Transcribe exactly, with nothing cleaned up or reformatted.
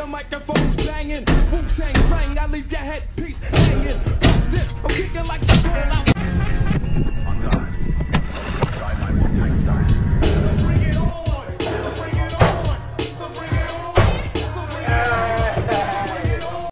the microphone's banging. Wu-Tang slang, I leave your headpiece hanging. What's this? I'm kicking like some girl out.